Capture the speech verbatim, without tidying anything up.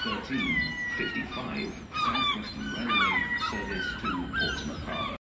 thirteen fifty-five South Western Railway service to Portsmouth Harbour.